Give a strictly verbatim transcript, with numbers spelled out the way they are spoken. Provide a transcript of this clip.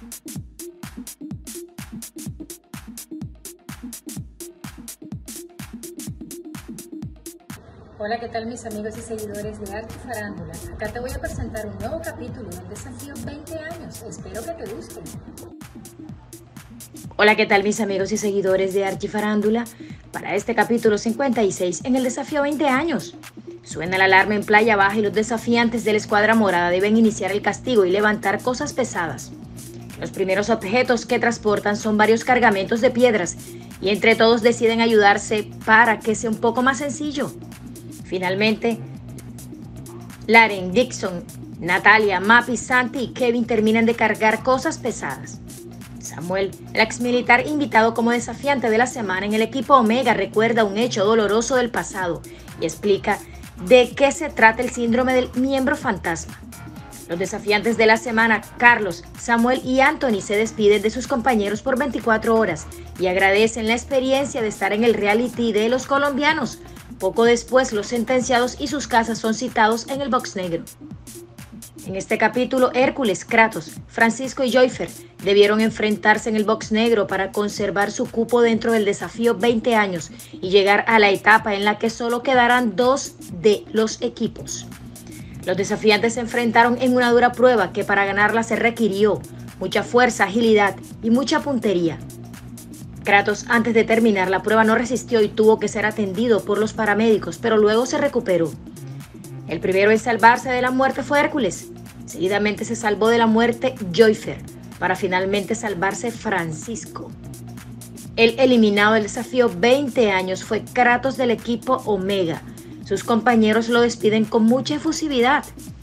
Hola, ¿qué tal mis amigos y seguidores de Archi Farándula? Acá te voy a presentar un nuevo capítulo del desafío veinte años. Espero que te guste. Hola, ¿qué tal mis amigos y seguidores de Archi Farándula? Para este capítulo cincuenta y seis en el desafío veinte años. Suena la alarma en Playa Baja y los desafiantes de la escuadra morada deben iniciar el castigo y levantar cosas pesadas. Los primeros objetos que transportan son varios cargamentos de piedras y entre todos deciden ayudarse para que sea un poco más sencillo. Finalmente, Laren, Dixon, Natalia, Mappy, Santi y Kevin terminan de cargar cosas pesadas. Samuel, el ex militar invitado como desafiante de la semana en el equipo Omega, recuerda un hecho doloroso del pasado y explica de qué se trata el síndrome del miembro fantasma. Los desafiantes de la semana, Carlos, Samuel y Anthony, se despiden de sus compañeros por veinticuatro horas y agradecen la experiencia de estar en el reality de los colombianos. Poco después, los sentenciados y sus casas son citados en el box negro. En este capítulo, Hércules, Kratos, Francisco y Joyfer debieron enfrentarse en el box negro para conservar su cupo dentro del desafío veinte años y llegar a la etapa en la que solo quedarán dos de los equipos. Los desafiantes se enfrentaron en una dura prueba que para ganarla se requirió mucha fuerza, agilidad y mucha puntería. Kratos, antes de terminar la prueba, no resistió y tuvo que ser atendido por los paramédicos, pero luego se recuperó. El primero en salvarse de la muerte fue Hércules. Seguidamente se salvó de la muerte Joyfer, para finalmente salvarse Francisco. El eliminado del desafío veinte años fue Kratos del equipo Omega. Sus compañeros lo despiden con mucha efusividad.